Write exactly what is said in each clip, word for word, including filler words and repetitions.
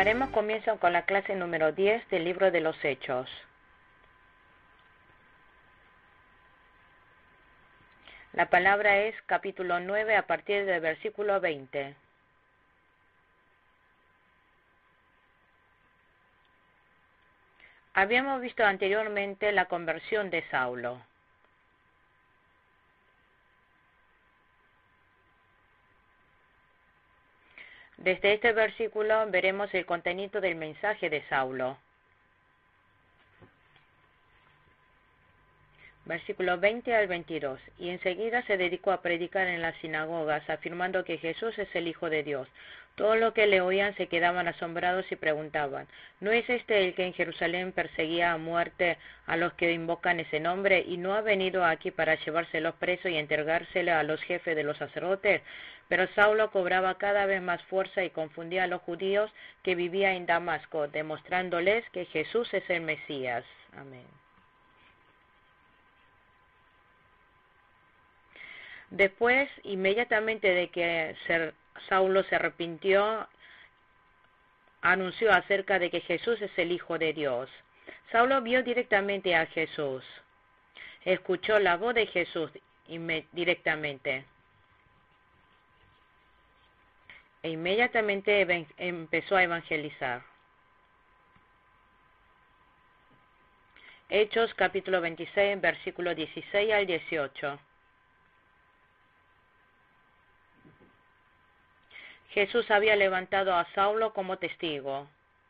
Daremos comienzo con la clase número diez del libro de los Hechos. La palabra es capítulo nueve a partir del versículo veinte. Habíamos visto anteriormente la conversión de Saulo. Desde este versículo veremos el contenido del mensaje de Saulo. Versículo veinte al veintidós. Y enseguida se dedicó a predicar en las sinagogas, afirmando que Jesús es el Hijo de Dios. Todos los que le oían se quedaban asombrados y preguntaban: ¿no es este el que en Jerusalén perseguía a muerte a los que invocan ese nombre? ¿Y no ha venido aquí para llevárselos presos y entregárselo a los jefes de los sacerdotes? Pero Saulo cobraba cada vez más fuerza y confundía a los judíos que vivían en Damasco, demostrándoles que Jesús es el Mesías. Amén. Después, inmediatamente de que Saulo se arrepintió, anunció acerca de que Jesús es el Hijo de Dios. Saulo vio directamente a Jesús, escuchó la voz de Jesús directamente, e inmediatamente empezó a evangelizar. Hechos capítulo veintiséis, versículo dieciséis al dieciocho. Jesús había levantado a Saulo como testigo.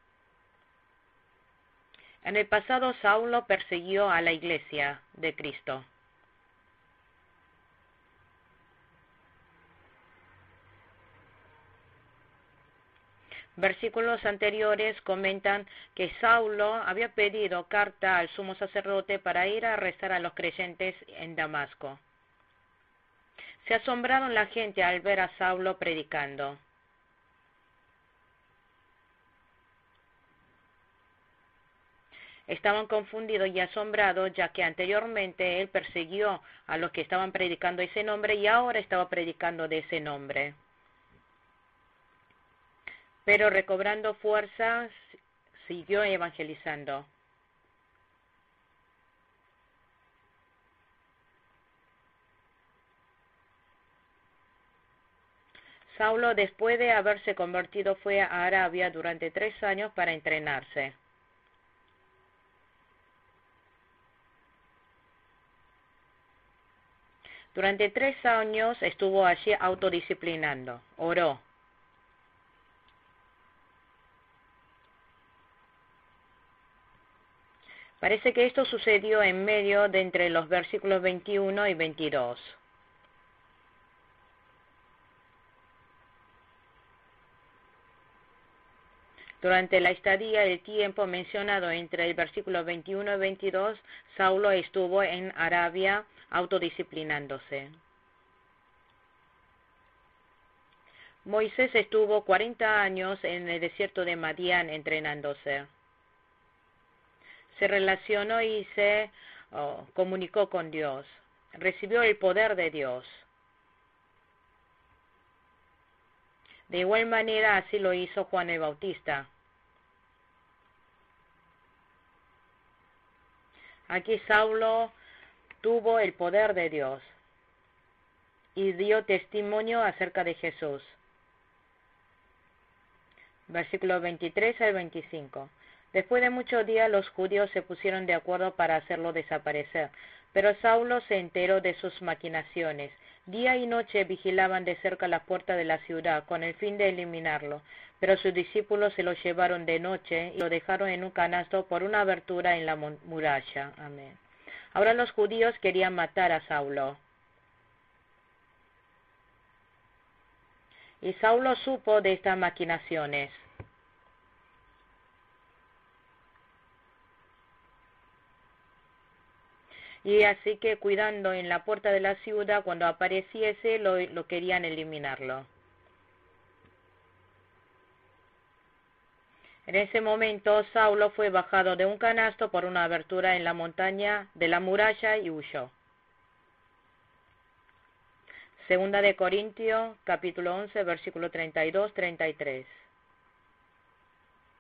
En el pasado, Saulo persiguió a la iglesia de Cristo. Versículos anteriores comentan que Saulo había pedido carta al sumo sacerdote para ir a arrestar a los creyentes en Damasco. Se asombraron la gente al ver a Saulo predicando. Estaban confundidos y asombrados, ya que anteriormente él persiguió a los que estaban predicando ese nombre y ahora estaba predicando de ese nombre. Pero recobrando fuerzas, siguió evangelizando. Saulo, después de haberse convertido, fue a Arabia durante tres años para entrenarse. Durante tres años estuvo allí autodisciplinando, oró. Parece que esto sucedió en medio de entre los versículos veintiuno y veintidós. Durante la estadía, el tiempo mencionado entre el versículo veintiuno y veintidós, Saulo estuvo en Arabia autodisciplinándose. Moisés estuvo cuarenta años en el desierto de Madián entrenándose. Se relacionó y se oh, comunicó con Dios. Recibió el poder de Dios. De igual manera, así lo hizo Juan el Bautista. Aquí Saulo tuvo el poder de Dios y dio testimonio acerca de Jesús. Versículos veintitrés al veinticinco. Después de muchos días los judíos se pusieron de acuerdo para hacerlo desaparecer, pero Saulo se enteró de sus maquinaciones. Día y noche vigilaban de cerca la puerta de la ciudad con el fin de eliminarlo, pero sus discípulos se lo llevaron de noche y lo dejaron en un canasto por una abertura en la muralla. Amén. Ahora los judíos querían matar a Saulo. Y Saulo supo de estas maquinaciones. Y así que cuidando en la puerta de la ciudad, cuando apareciese, lo, lo querían eliminarlo. En ese momento, Saulo fue bajado de un canasto por una abertura en la montaña de la muralla y huyó. Segunda de Corintios, capítulo once, versículo treinta y dos a treinta y tres.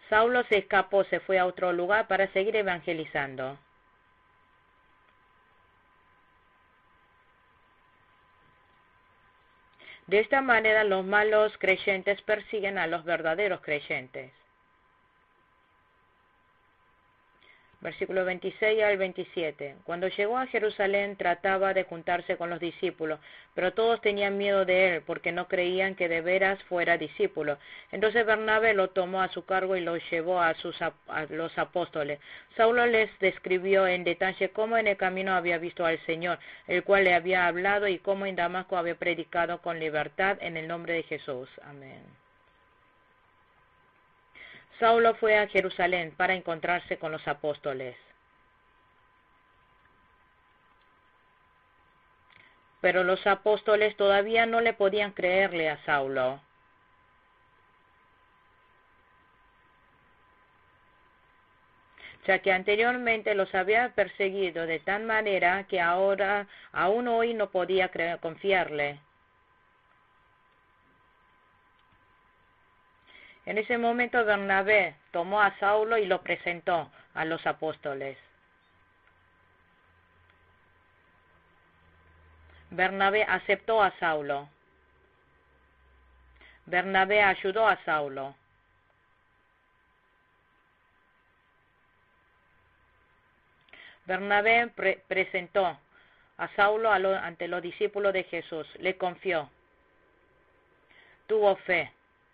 Saulo se escapó, se fue a otro lugar para seguir evangelizando. De esta manera los malos creyentes persiguen a los verdaderos creyentes. Versículo veintiséis al veintisiete. Cuando llegó a Jerusalén trataba de juntarse con los discípulos, pero todos tenían miedo de él, porque no creían que de veras fuera discípulo. Entonces Bernabé lo tomó a su cargo y lo llevó a, sus, a los apóstoles. Saulo les describió en detalle cómo en el camino había visto al Señor, el cual le había hablado, y cómo en Damasco había predicado con libertad en el nombre de Jesús. Amén. Saulo fue a Jerusalén para encontrarse con los apóstoles. Pero los apóstoles todavía no le podían creerle a Saulo. Ya que anteriormente los había perseguido de tal manera que ahora, aún hoy, no podía creer, confiarle. En ese momento Bernabé tomó a Saulo y lo presentó a los apóstoles. Bernabé aceptó a Saulo. Bernabé ayudó a Saulo. Bernabé pre presentó a Saulo a lo, ante los discípulos de Jesús. Le confió. Tuvo fe.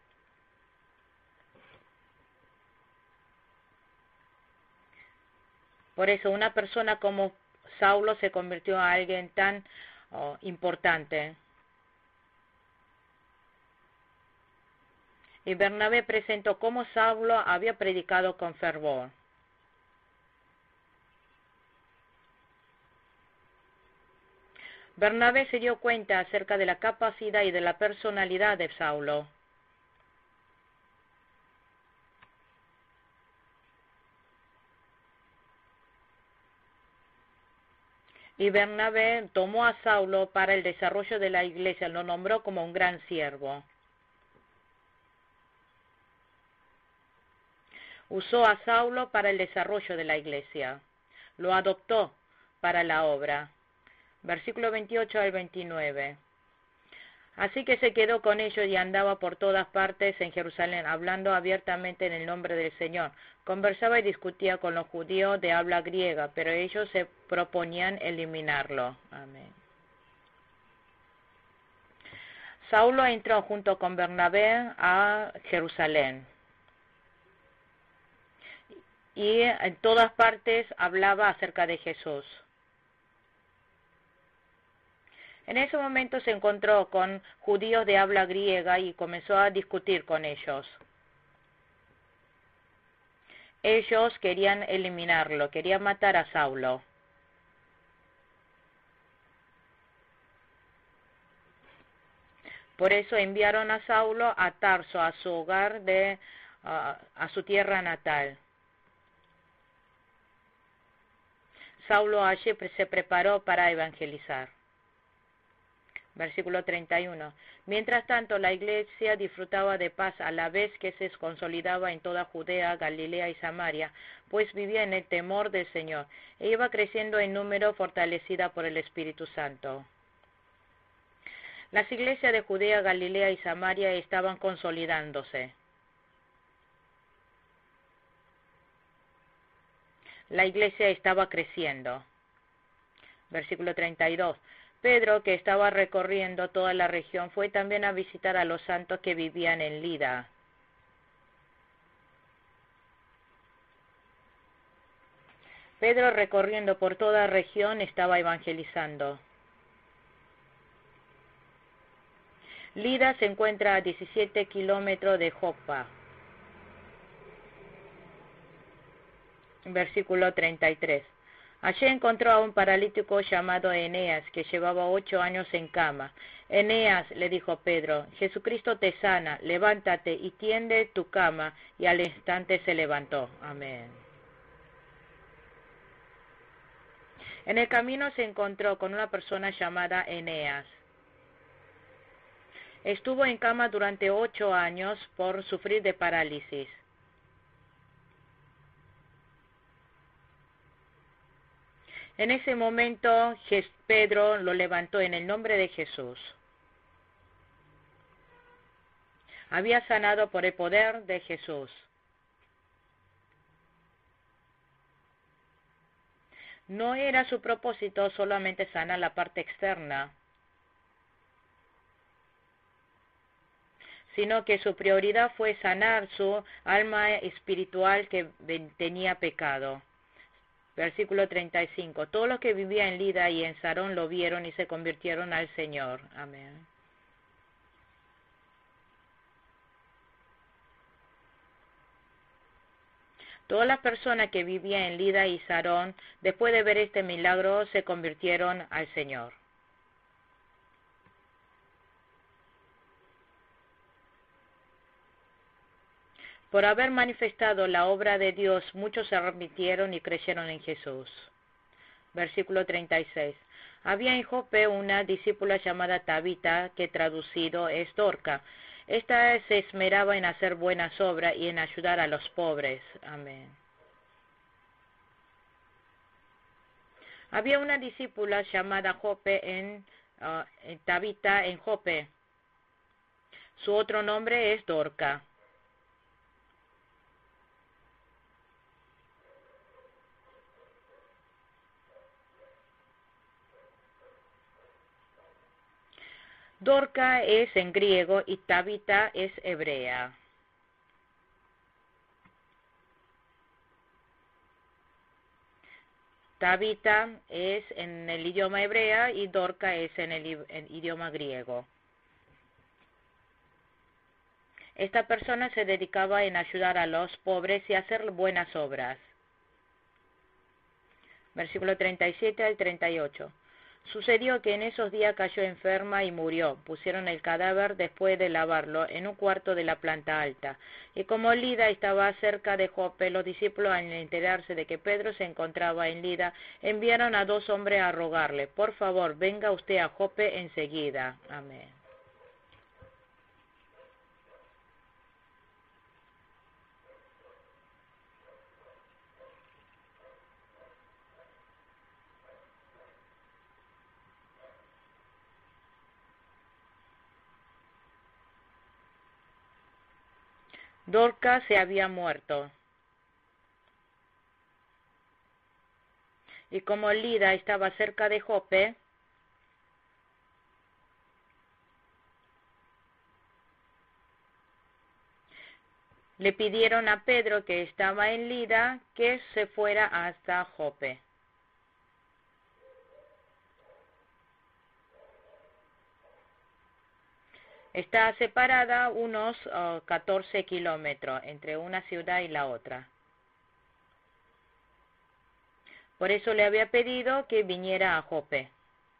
Por eso una persona como Saulo se convirtió en alguien tan oh, importante. Y Bernabé presentó cómo Saulo había predicado con fervor. Bernabé se dio cuenta acerca de la capacidad y de la personalidad de Saulo. Y Bernabé tomó a Saulo para el desarrollo de la iglesia, lo nombró como un gran siervo. Usó a Saulo para el desarrollo de la iglesia, lo adoptó para la obra. Versículo veintiocho al veintinueve. Así que se quedó con ellos y andaba por todas partes en Jerusalén, hablando abiertamente en el nombre del Señor. Conversaba y discutía con los judíos de habla griega, pero ellos se proponían eliminarlo. Amén. Saulo entró junto con Bernabé a Jerusalén. Y en todas partes hablaba acerca de Jesús. En ese momento se encontró con judíos de habla griega y comenzó a discutir con ellos. Ellos querían eliminarlo, querían matar a Saulo. Por eso enviaron a Saulo a Tarso, a su hogar, de, uh, a su tierra natal. Saulo allí se preparó para evangelizar. Versículo treinta y uno. Mientras tanto, la iglesia disfrutaba de paz a la vez que se consolidaba en toda Judea, Galilea y Samaria, pues vivía en el temor del Señor, e iba creciendo en número, fortalecida por el Espíritu Santo. Las iglesias de Judea, Galilea y Samaria estaban consolidándose. La iglesia estaba creciendo. Versículo treinta y dos. Pedro, que estaba recorriendo toda la región, fue también a visitar a los santos que vivían en Lida. Pedro, recorriendo por toda la región, estaba evangelizando. Lida se encuentra a diecisiete kilómetros de Joppa. Versículo treinta y tres. Allí encontró a un paralítico llamado Eneas, que llevaba ocho años en cama. Eneas, le dijo Pedro, Jesucristo te sana, levántate y tiende tu cama, y al instante se levantó. Amén. En el camino se encontró con una persona llamada Eneas. Estuvo en cama durante ocho años por sufrir de parálisis. En ese momento Pedro lo levantó en el nombre de Jesús. Había sanado por el poder de Jesús. No era su propósito solamente sanar la parte externa, sino que su prioridad fue sanar su alma espiritual que tenía pecado. Versículo treinta y cinco. Todos los que vivían en Lida y en Sarón lo vieron y se convirtieron al Señor. Amén. Todas las personas que vivían en Lida y Sarón, después de ver este milagro, se convirtieron al Señor. Por haber manifestado la obra de Dios, muchos se arrepintieron y creyeron en Jesús. Versículo treinta y seis. Había en Jope una discípula llamada Tabita, que traducido es Dorca. Esta se esmeraba en hacer buenas obras y en ayudar a los pobres. Amén. Había una discípula llamada Jope en, uh, en Tabita en Jope. Su otro nombre es Dorca. Dorca es en griego y Tabita es hebrea. Tabita es en el idioma hebrea y Dorca es en el, el idioma griego. Esta persona se dedicaba en ayudar a los pobres y hacer buenas obras. Versículo treinta y siete al treinta y ocho. Sucedió que en esos días cayó enferma y murió. Pusieron el cadáver, después de lavarlo, en un cuarto de la planta alta. Y como Lida estaba cerca de Jope, los discípulos, al enterarse de que Pedro se encontraba en Lida, enviaron a dos hombres a rogarle: por favor, venga usted a Jope enseguida. Amén. Dorca se había muerto. Y como Lida estaba cerca de Jope, le pidieron a Pedro, que estaba en Lida, que se fuera hasta Jope. Está separada unos uh, catorce kilómetros entre una ciudad y la otra. Por eso le había pedido que viniera a Jope.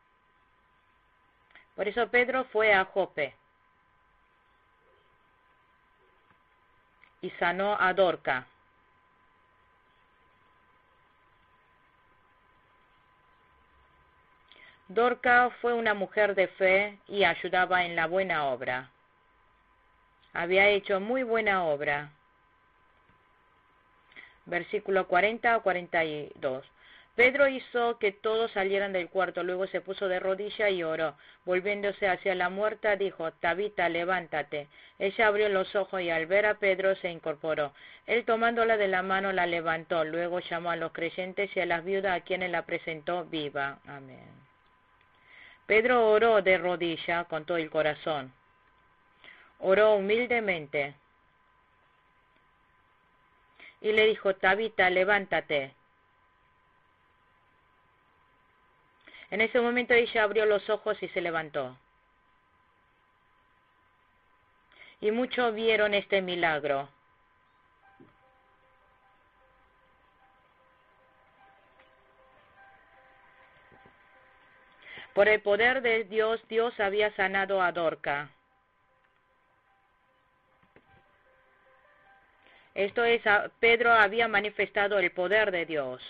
Por eso Pedro fue a Jope y sanó a Dorca. Dorca fue una mujer de fe y ayudaba en la buena obra. Había hecho muy buena obra. Versículo cuarenta a cuarenta y dos. Pedro hizo que todos salieran del cuarto, luego se puso de rodillas y oró. Volviéndose hacia la muerta, dijo: Tabita, levántate. Ella abrió los ojos y al ver a Pedro se incorporó. Él, tomándola de la mano, la levantó. Luego llamó a los creyentes y a las viudas, a quienes la presentó viva. Amén. Pedro oró de rodillas con todo el corazón. Oró humildemente. Y le dijo: Tabita, levántate. En ese momento ella abrió los ojos y se levantó. Y muchos vieron este milagro. Por el poder de Dios, Dios había sanado a Dorca. Esto es, Pedro había manifestado el poder de Dios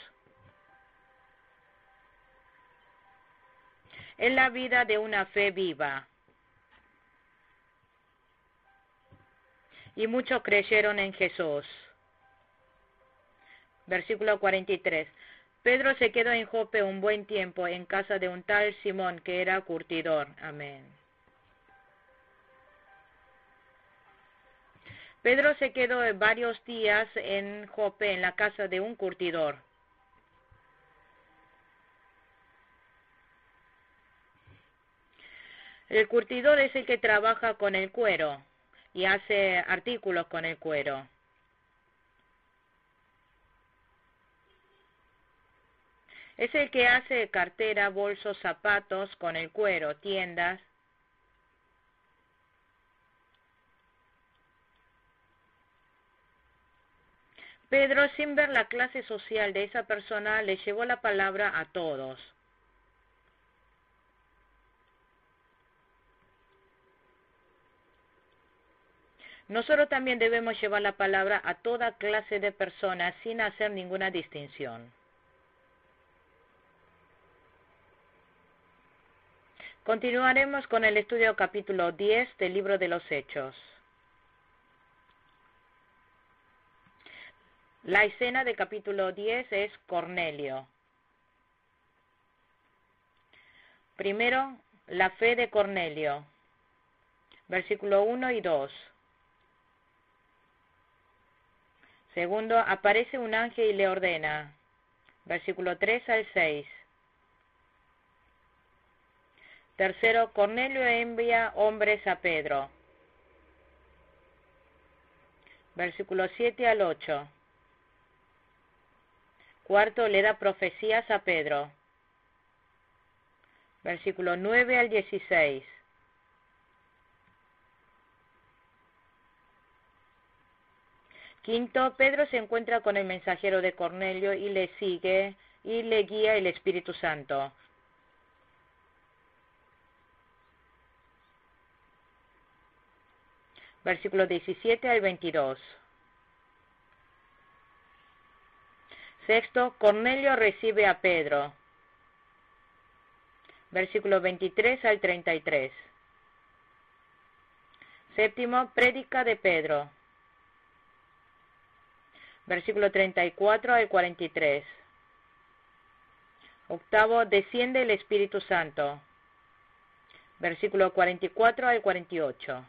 en la vida de una fe viva. Y muchos creyeron en Jesús. Versículo cuarenta y tres. Pedro se quedó en Jope un buen tiempo en casa de un tal Simón que era curtidor. Amén. Pedro se quedó varios días en Jope en la casa de un curtidor. El curtidor es el que trabaja con el cuero y hace artículos con el cuero. Es el que hace cartera, bolsos, zapatos con el cuero, tiendas. Pedro, sin ver la clase social de esa persona, le llevó la palabra a todos. Nosotros también debemos llevar la palabra a toda clase de personas sin hacer ninguna distinción. Continuaremos con el estudio capítulo diez del libro de los Hechos. La escena del capítulo diez es Cornelio. Primero, la fe de Cornelio. Versículo uno y dos. Segundo, aparece un ángel y le ordena. Versículo tres al seis. Tercero, Cornelio envía hombres a Pedro. Versículo siete al ocho. Cuarto, le da profecías a Pedro. Versículo nueve al dieciséis. Quinto, Pedro se encuentra con el mensajero de Cornelio y le sigue y le guía el Espíritu Santo. Versículo diecisiete al veintidós. Sexto, Cornelio recibe a Pedro. Versículo veintitrés al treinta y tres. Séptimo, prédica de Pedro. Versículo treinta y cuatro al cuarenta y tres. Octavo, desciende el Espíritu Santo. Versículo cuarenta y cuatro al cuarenta y ocho.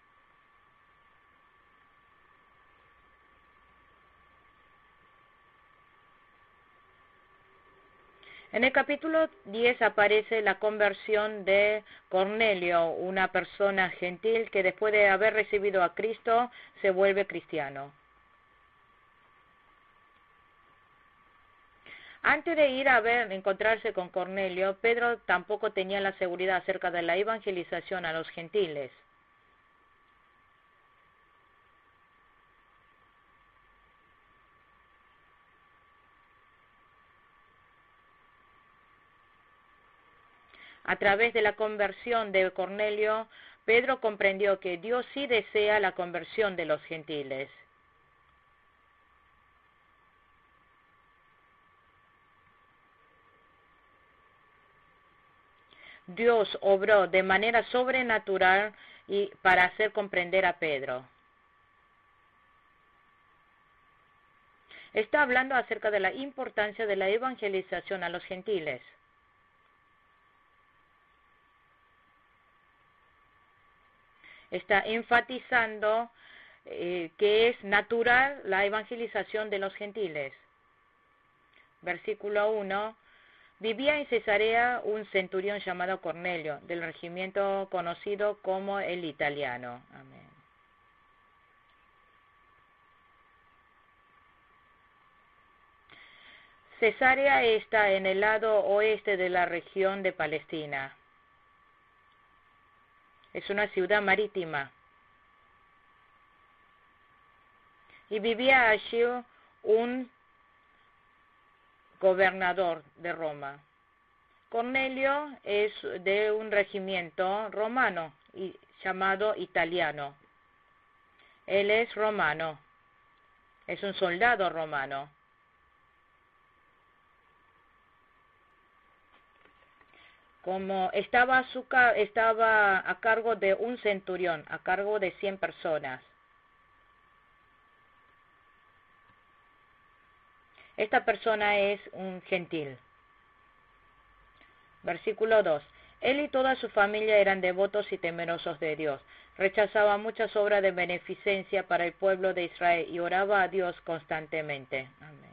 En el capítulo diez aparece la conversión de Cornelio, una persona gentil que después de haber recibido a Cristo se vuelve cristiano. Antes de ir a ver, encontrarse con Cornelio, Pedro tampoco tenía la seguridad acerca de la evangelización a los gentiles. A través de la conversión de Cornelio, Pedro comprendió que Dios sí desea la conversión de los gentiles. Dios obró de manera sobrenatural y para hacer comprender a Pedro. Está hablando acerca de la importancia de la evangelización a los gentiles. Está enfatizando eh, que es natural la evangelización de los gentiles. Versículo uno. Vivía en Cesarea un centurión llamado Cornelio, del regimiento conocido como el italiano. Amén. Cesarea está en el lado oeste de la región de Palestina. Es una ciudad marítima. Y vivía allí un gobernador de Roma. Cornelio es de un regimiento romano y, llamado italiano. Él es romano. Es un soldado romano. Como estaba a, su, estaba a cargo de un centurión, a cargo de cien personas. Esta persona es un gentil. Versículo dos. Él y toda su familia eran devotos y temerosos de Dios. Rechazaba muchas obras de beneficencia para el pueblo de Israel y oraba a Dios constantemente. Amén.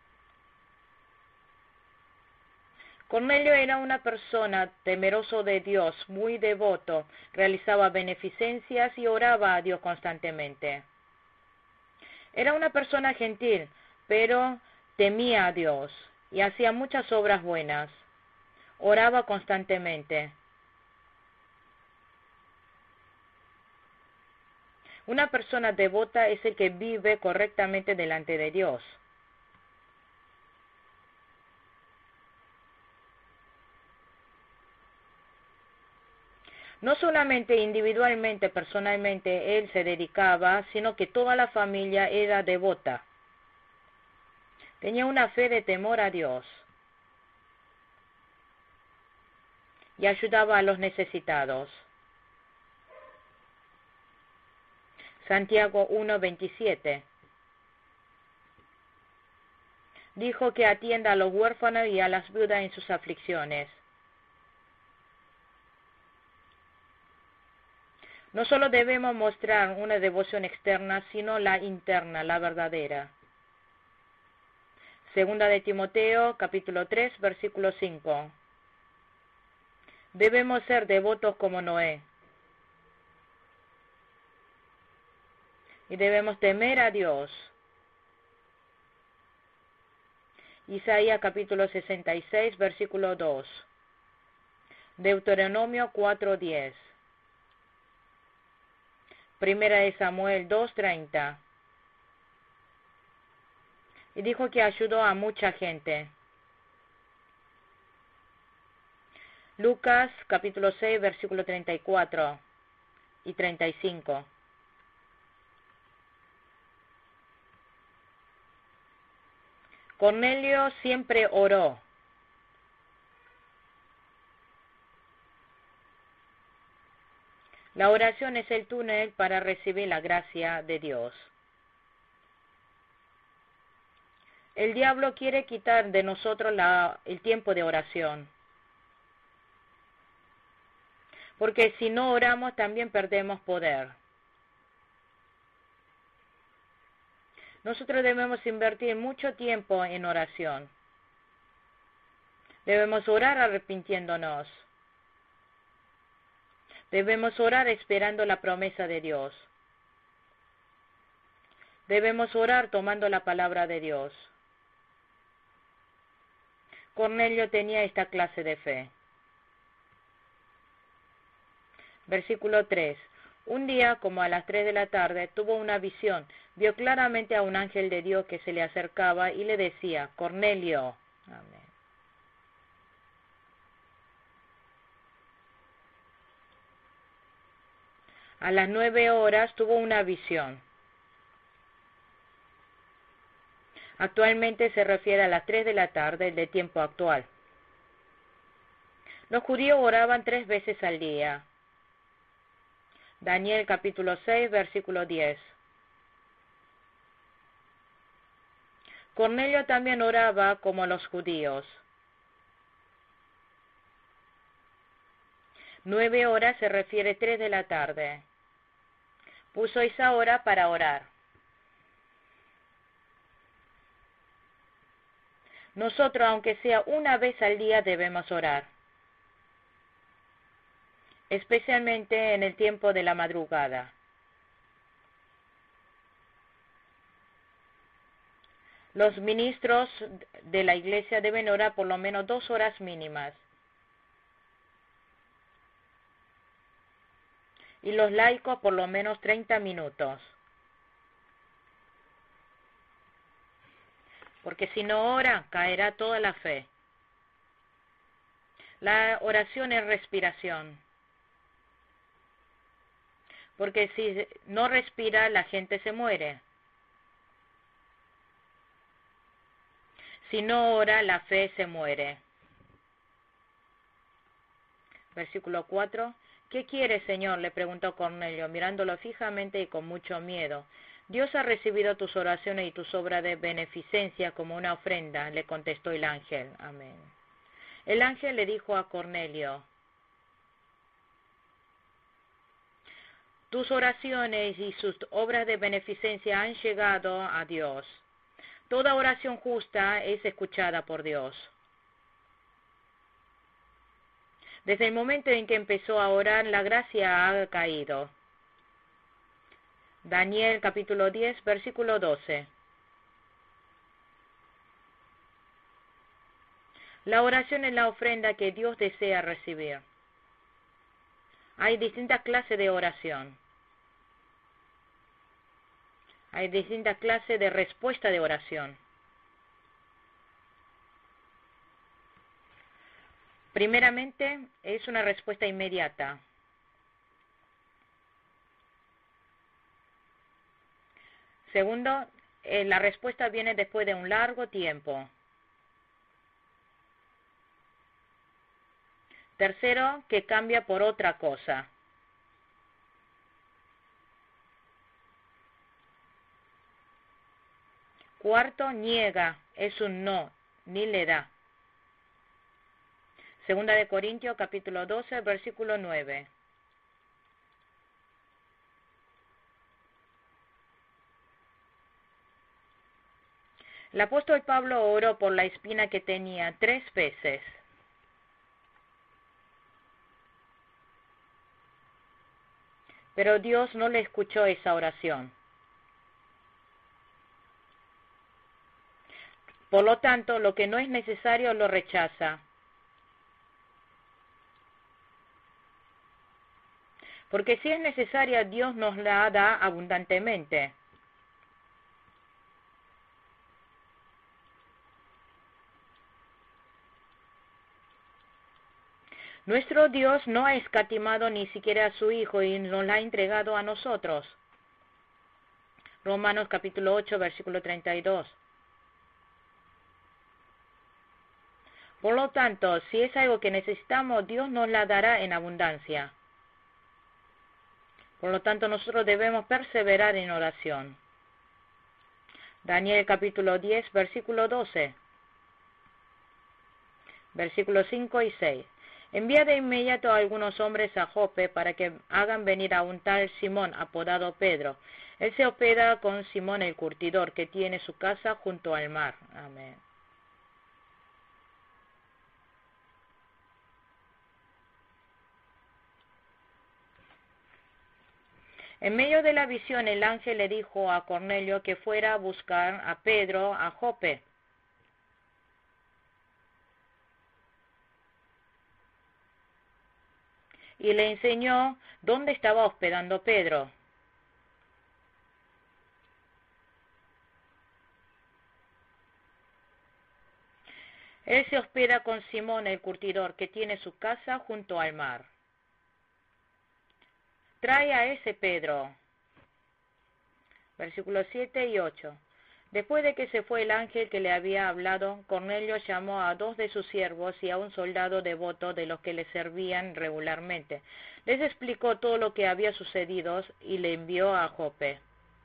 Cornelio era una persona temeroso de Dios, muy devoto, realizaba beneficencias y oraba a Dios constantemente. Era una persona gentil, pero temía a Dios y hacía muchas obras buenas. Oraba constantemente. Una persona devota es el que vive correctamente delante de Dios. No solamente individualmente, personalmente, él se dedicaba, sino que toda la familia era devota. Tenía una fe de temor a Dios. Y ayudaba a los necesitados. Santiago uno veintisiete. Dijo que atienda a los huérfanos y a las viudas en sus aflicciones. No solo debemos mostrar una devoción externa, sino la interna, la verdadera. Segunda de Timoteo, capítulo tres, versículo cinco. Debemos ser devotos como Noé. Y debemos temer a Dios. Isaías capítulo sesenta y seis, versículo dos. Deuteronomio cuatro diez. Primera de Samuel dos treinta. Y dijo que ayudó a mucha gente. Lucas capítulo seis, versículo treinta y cuatro y treinta y cinco. Cornelio siempre oró. La oración es el túnel para recibir la gracia de Dios. El diablo quiere quitar de nosotros la, el tiempo de oración. Porque si no oramos también perdemos poder. Nosotros debemos invertir mucho tiempo en oración. Debemos orar arrepintiéndonos. Debemos orar esperando la promesa de Dios. Debemos orar tomando la palabra de Dios. Cornelio tenía esta clase de fe. Versículo tres. Un día, como a las tres de la tarde, tuvo una visión. Vio claramente a un ángel de Dios que se le acercaba y le decía, Cornelio. Amén. A las nueve horas tuvo una visión. Actualmente se refiere a las tres de la tarde de tiempo actual. Los judíos oraban tres veces al día. Daniel capítulo seis, versículo diez. Cornelio también oraba como los judíos. Nueve horas se refiere tres de la tarde. Puso esa hora para orar. Nosotros, aunque sea una vez al día, debemos orar. Especialmente en el tiempo de la madrugada. Los ministros de la iglesia deben orar por lo menos dos horas mínimas. Y los laicos por lo menos treinta minutos. Porque si no ora, caerá toda la fe. La oración es respiración. Porque si no respira, la gente se muere. Si no ora, la fe se muere. Versículo cuatro. ¿Qué quiere, Señor?, le preguntó Cornelio, mirándolo fijamente y con mucho miedo. Dios ha recibido tus oraciones y tus obras de beneficencia como una ofrenda, le contestó el ángel. Amén. El ángel le dijo a Cornelio, tus oraciones y sus obras de beneficencia han llegado a Dios. Toda oración justa es escuchada por Dios. Desde el momento en que empezó a orar, la gracia ha caído. Daniel capítulo diez, versículo doce. La oración es la ofrenda que Dios desea recibir. Hay distintas clases de oración. Hay distintas clases de respuesta de oración. Primeramente, es una respuesta inmediata. Segundo, eh, la respuesta viene después de un largo tiempo. Tercero, que cambia por otra cosa. Cuarto, niega, es un no, ni le da. Segunda de Corintios, capítulo doce, versículo nueve. El apóstol Pablo oró por la espina que tenía tres veces. Pero Dios no le escuchó esa oración. Por lo tanto, lo que no es necesario lo rechaza. Porque si es necesaria, Dios nos la da abundantemente. Nuestro Dios no ha escatimado ni siquiera a su Hijo y nos la ha entregado a nosotros. Romanos capítulo ocho, versículo treinta y dos. Por lo tanto, si es algo que necesitamos, Dios nos la dará en abundancia. Por lo tanto, nosotros debemos perseverar en oración. Daniel capítulo diez, versículo doce. Versículos cinco y seis. Envía de inmediato a algunos hombres a Jope para que hagan venir a un tal Simón, apodado Pedro. Él se hospeda con Simón el curtidor, que tiene su casa junto al mar. Amén. En medio de la visión, el ángel le dijo a Cornelio que fuera a buscar a Pedro a Jope. Y le enseñó dónde estaba hospedando Pedro. Él se hospeda con Simón el curtidor, que tiene su casa junto al mar. Trae a ese Pedro. Versículos siete y ocho. Después de que se fue el ángel que le había hablado, Cornelio llamó a dos de sus siervos y a un soldado devoto de los que le servían regularmente. Les explicó todo lo que había sucedido y le envió a Jope.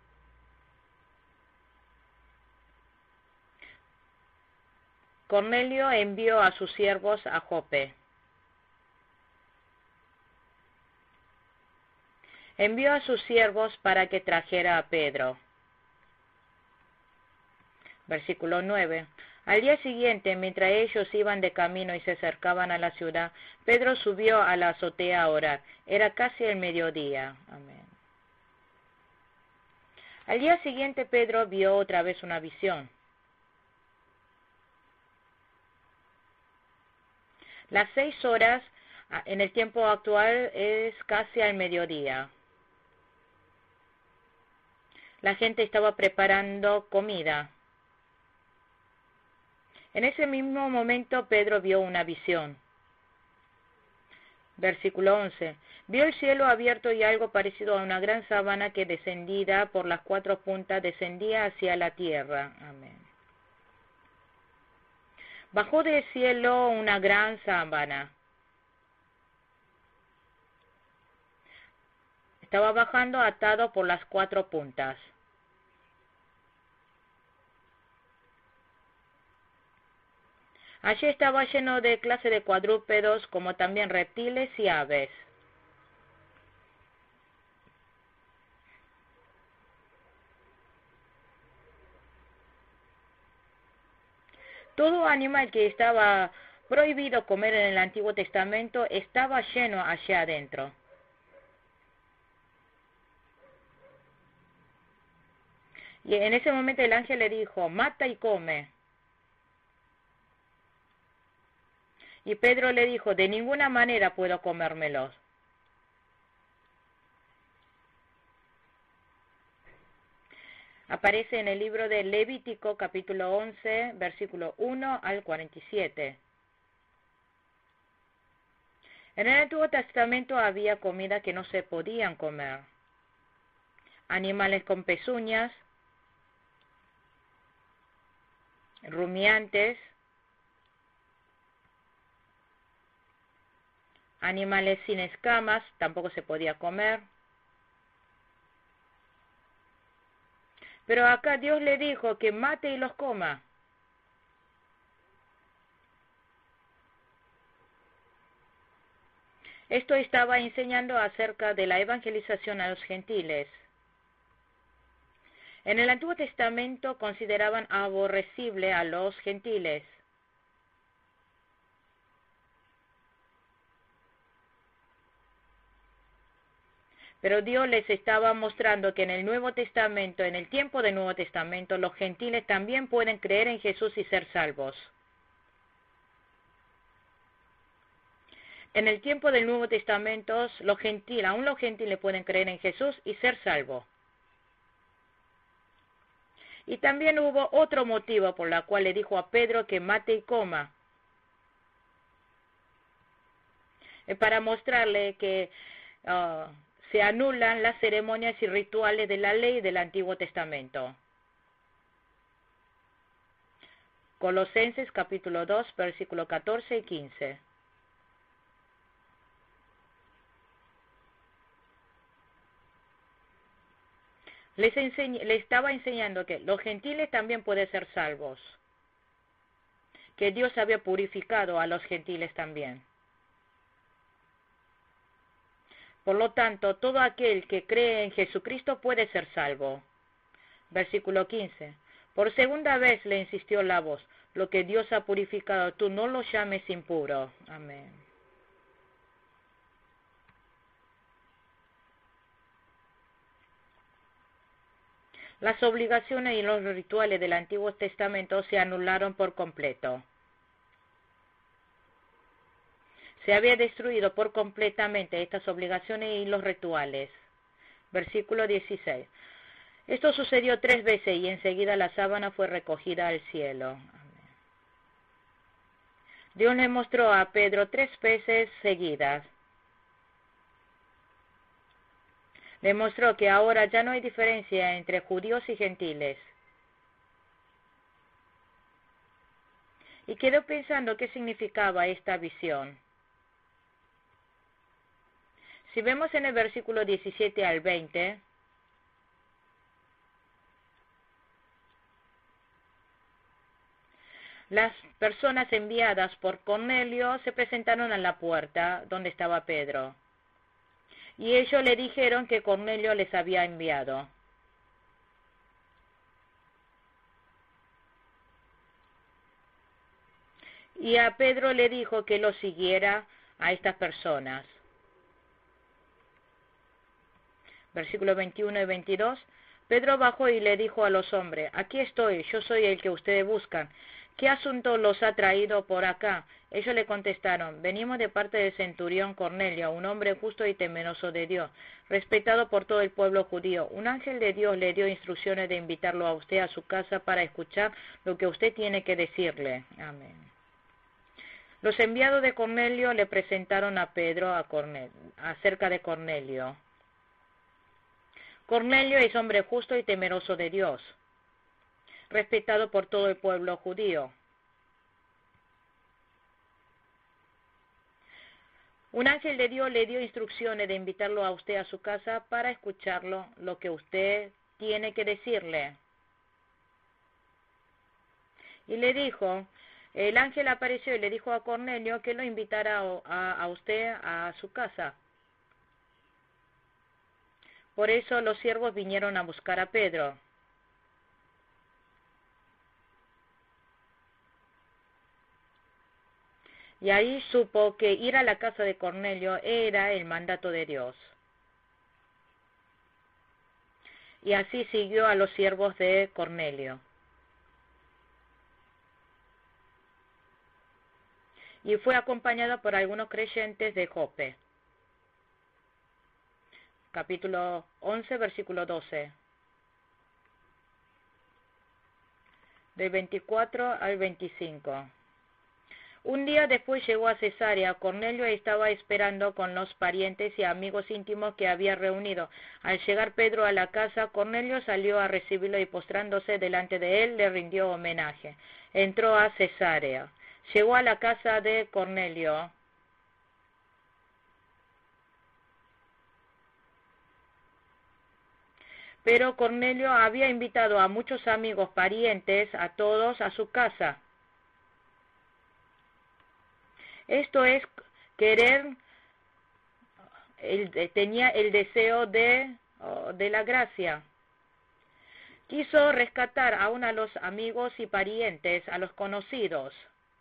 Cornelio envió a sus siervos a Jope. Envió a sus siervos para que trajera a Pedro. Versículo nueve. Al día siguiente, mientras ellos iban de camino y se acercaban a la ciudad, Pedro subió a la azotea a orar. Era casi el mediodía. Amén. Al día siguiente, Pedro vio otra vez una visión. Las seis horas en el tiempo actual es casi al mediodía. La gente estaba preparando comida. En ese mismo momento Pedro vio una visión. Versículo once. Vio el cielo abierto y algo parecido a una gran sábana que descendida por las cuatro puntas descendía hacia la tierra. Amén. Bajó del cielo una gran sábana. Estaba bajando atado por las cuatro puntas. Allí estaba lleno de clase de cuadrúpedos, como también reptiles y aves. Todo animal que estaba prohibido comer en el Antiguo Testamento estaba lleno allá adentro. Y en ese momento el ángel le dijo, mata y come. Y Pedro le dijo, de ninguna manera puedo comérmelos. Aparece en el libro de Levítico, capítulo once, versículo uno al cuarenta y siete. En el Antiguo Testamento había comida que no se podían comer. Animales con pezuñas, rumiantes, animales sin escamas, tampoco se podía comer. Pero acá Dios le dijo que mate y los coma. Esto estaba enseñando acerca de la evangelización a los gentiles. En el Antiguo Testamento consideraban aborrecible a los gentiles. Pero Dios les estaba mostrando que en el Nuevo Testamento, en el tiempo del Nuevo Testamento, los gentiles también pueden creer en Jesús y ser salvos. En el tiempo del Nuevo Testamento, los gentiles, aún los gentiles pueden creer en Jesús y ser salvos. Y también hubo otro motivo por el cual le dijo a Pedro que mate y coma. Es para mostrarle que uh, se anulan las ceremonias y rituales de la ley del Antiguo Testamento. Colosenses capítulo dos, versículos catorce y quince. Les, enseñ les estaba enseñando que los gentiles también pueden ser salvos, que Dios había purificado a los gentiles también. Por lo tanto, todo aquel que cree en Jesucristo puede ser salvo. Versículo quince. Por segunda vez le insistió la voz, lo que Dios ha purificado, tú no lo llames impuro. Amén. Las obligaciones y los rituales del Antiguo Testamento se anularon por completo. Se había destruido por completamente estas obligaciones y los rituales. Versículo dieciséis. Esto sucedió tres veces y enseguida la sábana fue recogida al cielo. Amén. Dios le mostró a Pedro tres veces seguidas. Le mostró que ahora ya no hay diferencia entre judíos y gentiles. Y quedó pensando qué significaba esta visión. Si vemos en el versículo diecisiete al veinte, las personas enviadas por Cornelio se presentaron a la puerta donde estaba Pedro. Y ellos le dijeron que Cornelio les había enviado. Y a Pedro le dijo que lo siguiera a estas personas. Versículos veintiuno y veintidós. Pedro bajó y le dijo a los hombres, aquí estoy, yo soy el que ustedes buscan. ¿Qué asunto los ha traído por acá? Ellos le contestaron, venimos de parte del centurión Cornelio, un hombre justo y temeroso de Dios, respetado por todo el pueblo judío. Un ángel de Dios le dio instrucciones de invitarlo a usted a su casa para escuchar lo que usted tiene que decirle. Amén. Los enviados de Cornelio le presentaron a Pedro a Cornelio, acerca de Cornelio. Cornelio es hombre justo y temeroso de Dios, respetado por todo el pueblo judío. Un ángel de Dios le dio instrucciones de invitarlo a usted a su casa para escucharlo, lo que usted tiene que decirle. Y le dijo El ángel apareció y le dijo a Cornelio que lo invitara a, a, a usted a su casa. Por eso los siervos vinieron a buscar a Pedro. Y ahí supo que ir a la casa de Cornelio era el mandato de Dios. Y así siguió a los siervos de Cornelio. Y fue acompañado por algunos creyentes de Jope. Capítulo once, versículo doce. Del veinticuatro al veinticinco. Un día después llegó a Cesarea. Cornelio estaba esperando con los parientes y amigos íntimos que había reunido. Al llegar Pedro a la casa, Cornelio salió a recibirlo y postrándose delante de él, le rindió homenaje. Entró a Cesarea. Llegó a la casa de Cornelio. Pero Cornelio había invitado a muchos amigos, parientes, a todos a su casa. Esto es querer, él tenía el deseo de, de la gracia. Quiso rescatar aún a los amigos y parientes, a los conocidos.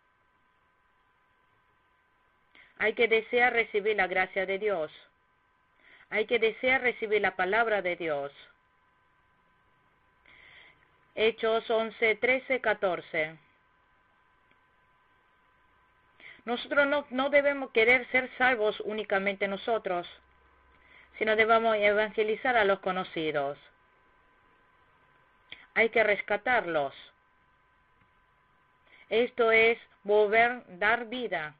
Hay que desear recibir la gracia de Dios. Hay que desear recibir la palabra de Dios. Hechos once, trece, catorce. Nosotros no, no debemos querer ser salvos únicamente nosotros, sino debemos evangelizar a los conocidos. Hay que rescatarlos. Esto es volver, dar vida.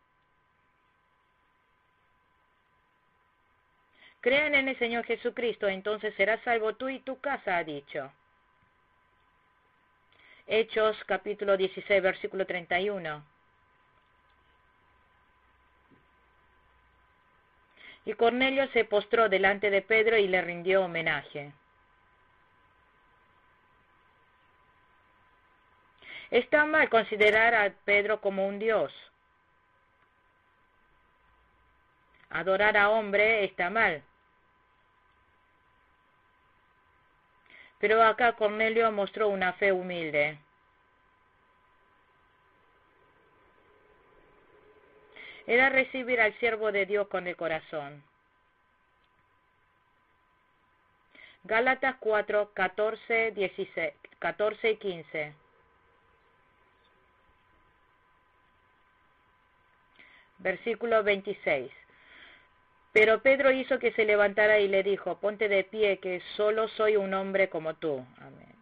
Crean en el Señor Jesucristo, entonces serás salvo tú y tu casa, ha dicho. Hechos capítulo dieciséis, versículo treinta y uno. Y Cornelio se postró delante de Pedro y le rindió homenaje. Está mal considerar a Pedro como un dios. Adorar a hombre está mal. Pero acá Cornelio mostró una fe humilde. Era recibir al siervo de Dios con el corazón. Gálatas cuatro, catorce, dieciséis, catorce y quince. Versículo veintiséis. Pero Pedro hizo que se levantara y le dijo, ponte de pie, que solo soy un hombre como tú. Amén.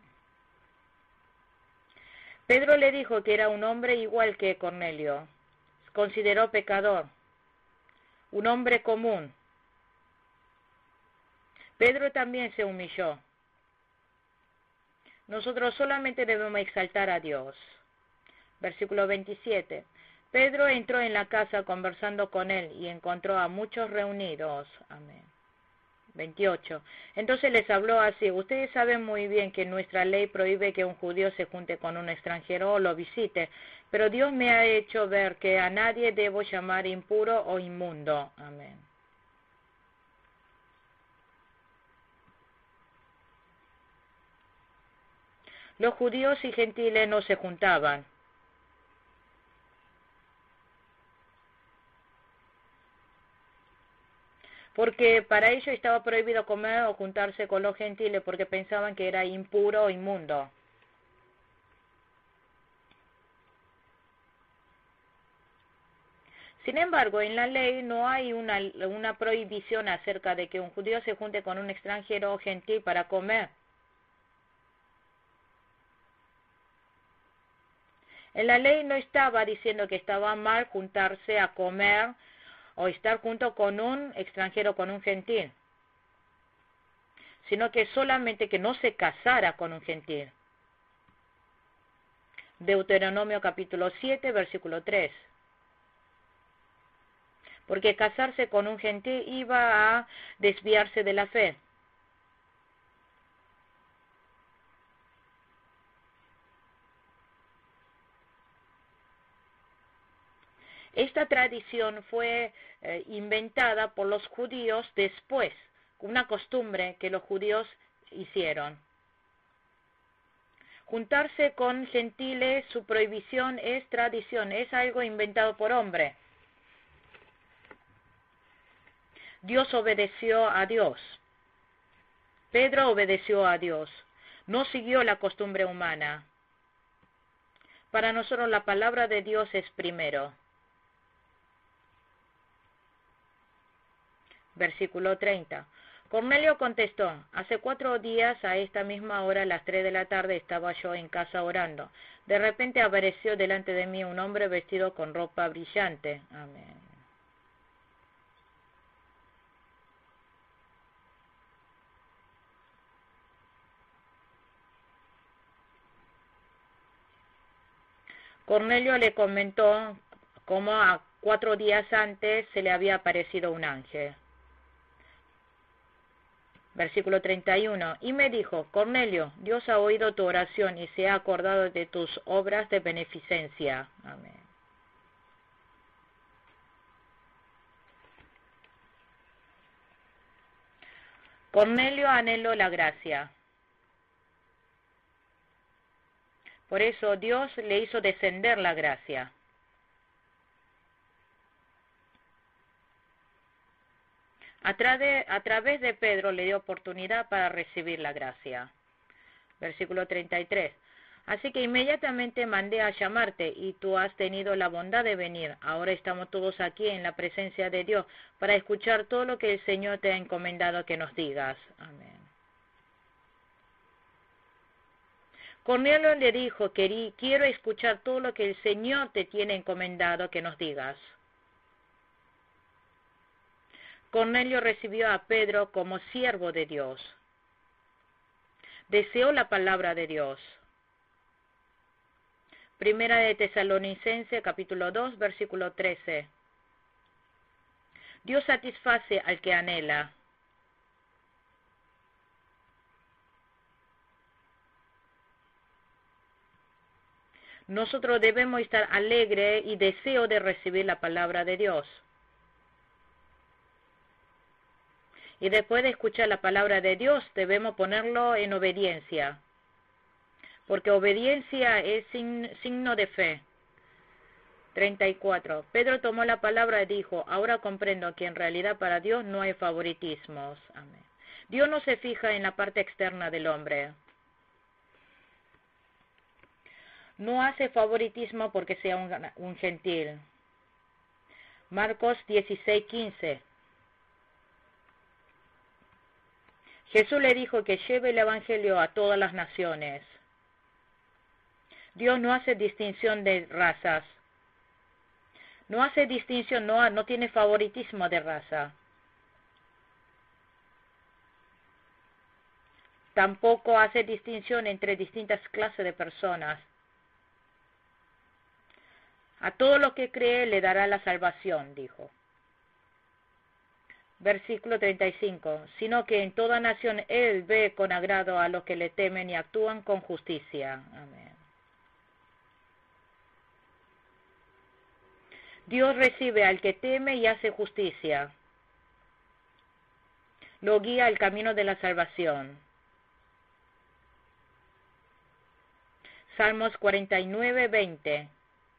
Pedro le dijo que era un hombre igual que Cornelio. Consideró pecador, un hombre común. Pedro también se humilló. Nosotros solamente debemos exaltar a Dios. Versículo veintisiete. Pedro entró en la casa conversando con él y encontró a muchos reunidos. Amén. veintiocho. Entonces les habló así: ustedes saben muy bien que nuestra ley prohíbe que un judío se junte con un extranjero o lo visite, pero Dios me ha hecho ver que a nadie debo llamar impuro o inmundo. Amén. Los judíos y gentiles no se juntaban. Porque para ellos estaba prohibido comer o juntarse con los gentiles porque pensaban que era impuro o inmundo. Sin embargo, en la ley no hay una, una prohibición acerca de que un judío se junte con un extranjero o gentil para comer. En la ley no estaba diciendo que estaba mal juntarse a comer o estar junto con un extranjero, con un gentil, sino que solamente que no se casara con un gentil. Deuteronomio capítulo siete, versículo tres. Porque casarse con un gentil iba a desviarse de la fe. Esta tradición fue eh, inventada por los judíos después, una costumbre que los judíos hicieron. Juntarse con gentiles, su prohibición es tradición, es algo inventado por hombre. Dios obedeció a Dios. Pedro obedeció a Dios. No siguió la costumbre humana. Para nosotros la palabra de Dios es primero. Versículo treinta. Cornelio contestó, hace cuatro días a esta misma hora, a las tres de la tarde, estaba yo en casa orando. De repente apareció delante de mí un hombre vestido con ropa brillante. Amén. Cornelio le comentó cómo a cuatro días antes se le había aparecido un ángel. Versículo treinta y uno. Y me dijo, Cornelio, Dios ha oído tu oración y se ha acordado de tus obras de beneficencia. Amén. Cornelio anheló la gracia. Por eso Dios le hizo descender la gracia. A, tra de, a través de Pedro le dio oportunidad para recibir la gracia. Versículo treinta y tres. Así que inmediatamente mandé a llamarte y tú has tenido la bondad de venir. Ahora estamos todos aquí en la presencia de Dios para escuchar todo lo que el Señor te ha encomendado que nos digas. Amén. Cornelio le dijo, quiero escuchar todo lo que el Señor te tiene encomendado que nos digas. Cornelio recibió a Pedro como siervo de Dios. Deseó la palabra de Dios. Primera de Tesalonicenses, capítulo dos, versículo trece. Dios satisface al que anhela. Nosotros debemos estar alegres y deseo de recibir la palabra de Dios. Y después de escuchar la palabra de Dios, debemos ponerlo en obediencia. Porque obediencia es sin, signo de fe. treinta y cuatro. Pedro tomó la palabra y dijo, ahora comprendo que en realidad para Dios no hay favoritismos. Amén. Dios no se fija en la parte externa del hombre. No hace favoritismo porque sea un, un gentil. Marcos dieciséis, quince. Jesús le dijo que lleve el evangelio a todas las naciones. Dios no hace distinción de razas. No hace distinción, no, no tiene favoritismo de raza. Tampoco hace distinción entre distintas clases de personas. A todo lo que cree le dará la salvación, dijo. Versículo treinta y cinco. Sino que en toda nación Él ve con agrado a los que le temen y actúan con justicia. Amén. Dios recibe al que teme y hace justicia. Lo guía al camino de la salvación. Salmos cuarenta y nueve, veinte.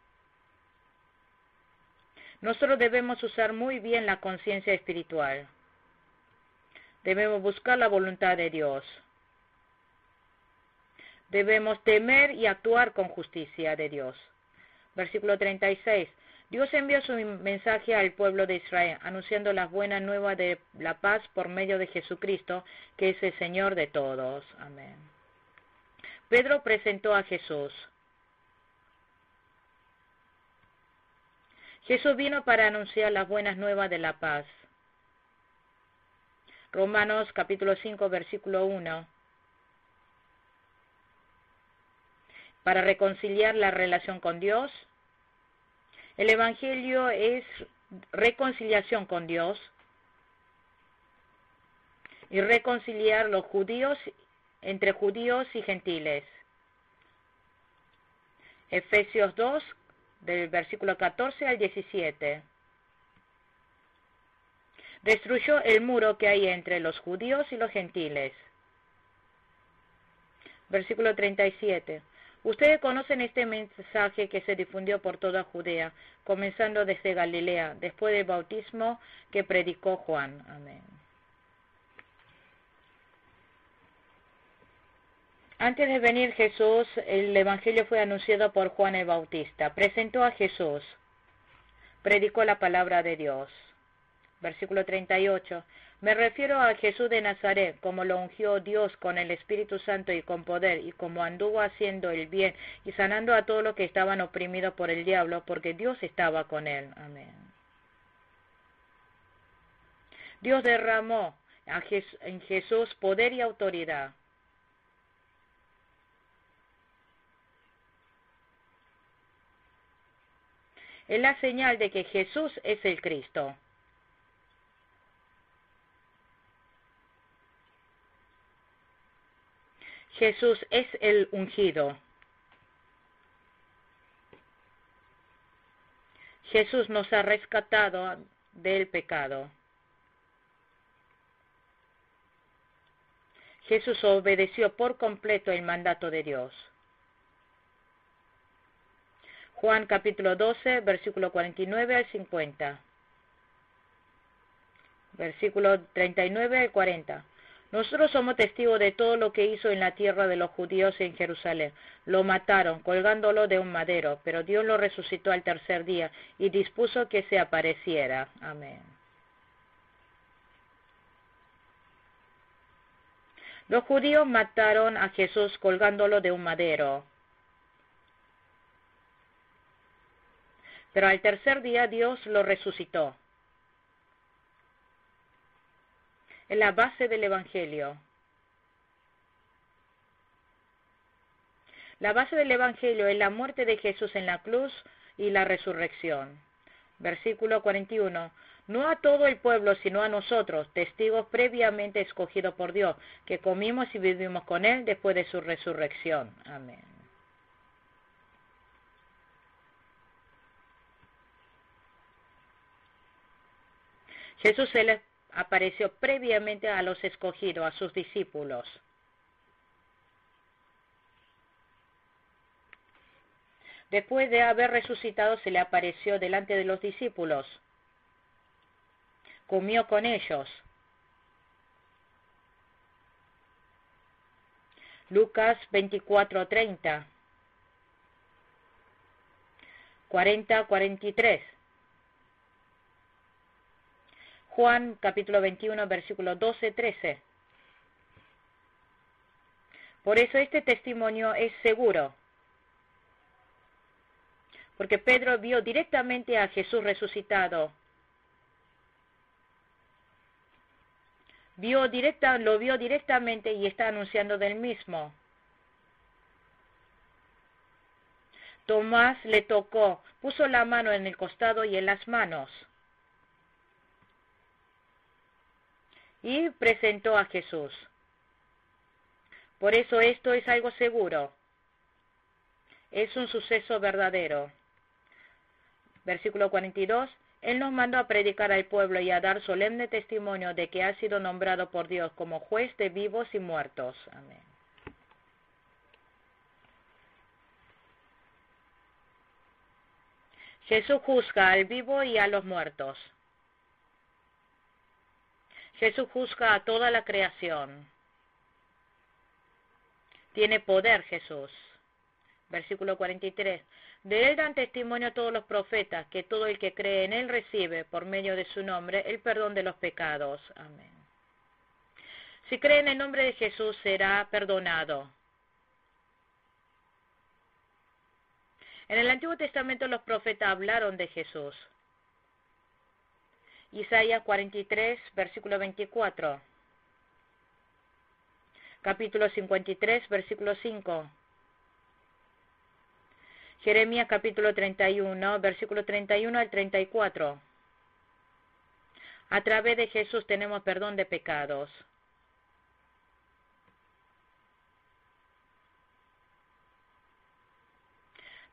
Nosotros debemos usar muy bien la conciencia espiritual. Debemos buscar la voluntad de Dios. Debemos temer y actuar con justicia de Dios. Versículo treinta y seis. Dios envió su mensaje al pueblo de Israel, anunciando las buenas nuevas de la paz por medio de Jesucristo, que es el Señor de todos. Amén. Pedro presentó a Jesús. Jesús vino para anunciar las buenas nuevas de la paz. Romanos capítulo cinco, versículo uno. Para reconciliar la relación con Dios. El Evangelio es reconciliación con Dios. Y reconciliar los judíos entre judíos y gentiles. Efesios dos, del versículo catorce al diecisiete. Destruyó el muro que hay entre los judíos y los gentiles. Versículo treinta y siete. Ustedes conocen este mensaje que se difundió por toda Judea, comenzando desde Galilea, después del bautismo que predicó Juan. Amén. Antes de venir Jesús, el Evangelio fue anunciado por Juan el Bautista. Presentó a Jesús, predicó la palabra de Dios. Versículo treinta y ocho. Me refiero a Jesús de Nazaret, como lo ungió Dios con el Espíritu Santo y con poder, y como anduvo haciendo el bien y sanando a todos los que estaban oprimidos por el diablo, porque Dios estaba con él. Amén. Dios derramó a Jes- en Jesús poder y autoridad. Es la señal de que Jesús es el Cristo. Jesús es el ungido. Jesús nos ha rescatado del pecado. Jesús obedeció por completo el mandato de Dios. Juan capítulo doce, versículo cuarenta y nueve al cincuenta. Versículo treinta y nueve al cuarenta. Nosotros somos testigos de todo lo que hizo en la tierra de los judíos en Jerusalén. Lo mataron, colgándolo de un madero, pero Dios lo resucitó al tercer día y dispuso que se apareciera. Amén. Los judíos mataron a Jesús colgándolo de un madero. Pero al tercer día Dios lo resucitó. Es la base del Evangelio. La base del Evangelio es la muerte de Jesús en la cruz y la resurrección. Versículo cuarenta y uno. No a todo el pueblo, sino a nosotros, testigos previamente escogidos por Dios, que comimos y vivimos con Él después de su resurrección. Amén. Jesús se les apareció previamente a los escogidos, a sus discípulos. Después de haber resucitado, se le apareció delante de los discípulos. Comió con ellos. Lucas veinticuatro, treinta. cuarenta, cuarenta y tres. Juan capítulo veintiuno, versículo doce, trece. Por eso este testimonio es seguro. Porque Pedro vio directamente a Jesús resucitado. Vio directa, lo vio directamente y está anunciando del mismo. Tomás le tocó, puso la mano en el costado y en las manos. Y presentó a Jesús. Por eso esto es algo seguro. Es un suceso verdadero. Versículo cuarenta y dos. Él nos mandó a predicar al pueblo y a dar solemne testimonio de que ha sido nombrado por Dios como juez de vivos y muertos. Amén. Jesús juzga al vivo y a los muertos. Jesús juzga a toda la creación. Tiene poder Jesús. Versículo cuarenta y tres. De él dan testimonio todos los profetas, que todo el que cree en él recibe, por medio de su nombre, el perdón de los pecados. Amén. Si cree en el nombre de Jesús, será perdonado. En el Antiguo Testamento los profetas hablaron de Jesús. Isaías cuarenta y tres, versículo veinticuatro. Capítulo cincuenta y tres, versículo cinco. Jeremías capítulo treinta y uno, versículo treinta y uno al treinta y cuatro. A través de Jesús tenemos perdón de pecados.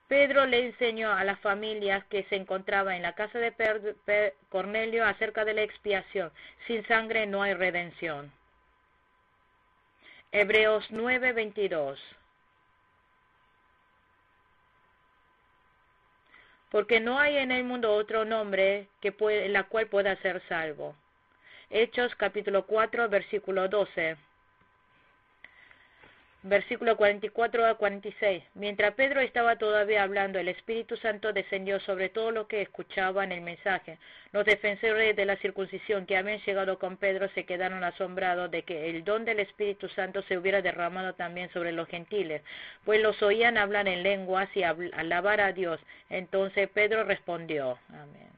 Pedro le enseñó a las familias que se encontraban en la casa de Per- Per- Cornelio acerca de la expiación. Sin sangre no hay redención. Hebreos nueve veintidós. Porque no hay en el mundo otro nombre que puede, la cual pueda ser salvo. Hechos capítulo cuatro versículo doce. Versículo cuarenta y cuatro a cuarenta y seis. Mientras Pedro estaba todavía hablando, el Espíritu Santo descendió sobre todo lo que escuchaban el mensaje. Los defensores de la circuncisión que habían llegado con Pedro se quedaron asombrados de que el don del Espíritu Santo se hubiera derramado también sobre los gentiles, pues los oían hablar en lenguas y alabar a Dios. Entonces Pedro respondió. Amén.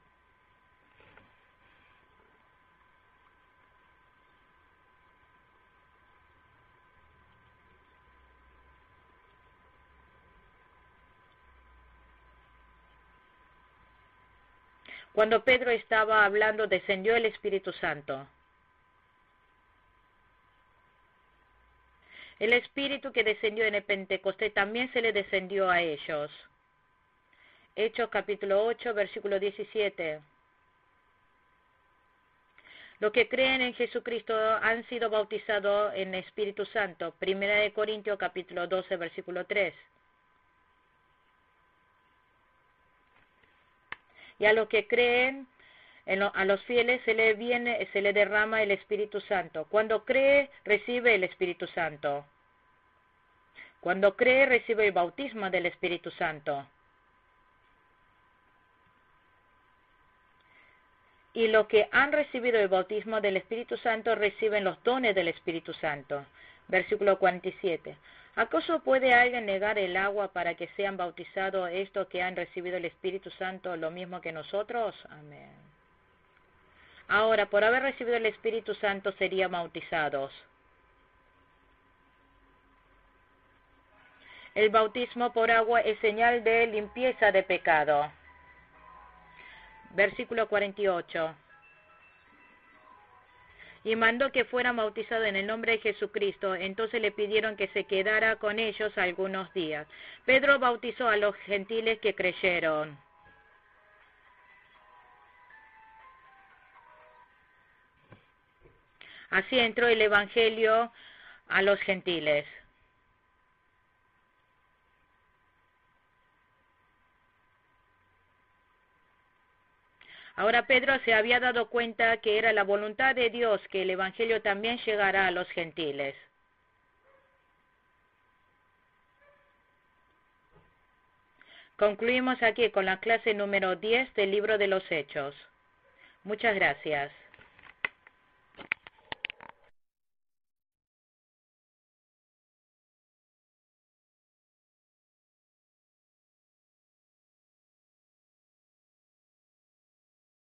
Cuando Pedro estaba hablando, descendió el Espíritu Santo. El Espíritu que descendió en el Pentecostés también se le descendió a ellos. Hechos capítulo ocho, versículo diecisiete. Los que creen en Jesucristo han sido bautizados en el Espíritu Santo. Primera de Corintios capítulo doce, versículo tres. Y a los que creen, en lo, a los fieles se le viene, se le derrama el Espíritu Santo. Cuando cree, recibe el Espíritu Santo. Cuando cree, recibe el bautismo del Espíritu Santo. Y los que han recibido el bautismo del Espíritu Santo reciben los dones del Espíritu Santo. Versículo cuarenta y siete. ¿Acaso puede alguien negar el agua para que sean bautizados estos que han recibido el Espíritu Santo lo mismo que nosotros? Amén. Ahora, por haber recibido el Espíritu Santo, serían bautizados. El bautismo por agua es señal de limpieza de pecado. Versículo cuarenta y ocho. Y mandó que fueran bautizados en el nombre de Jesucristo. Entonces le pidieron que se quedara con ellos algunos días. Pedro bautizó a los gentiles que creyeron. Así entró el Evangelio a los gentiles. Ahora Pedro se había dado cuenta que era la voluntad de Dios que el Evangelio también llegara a los gentiles. Concluimos aquí con la clase número diez del libro de los Hechos. Muchas gracias.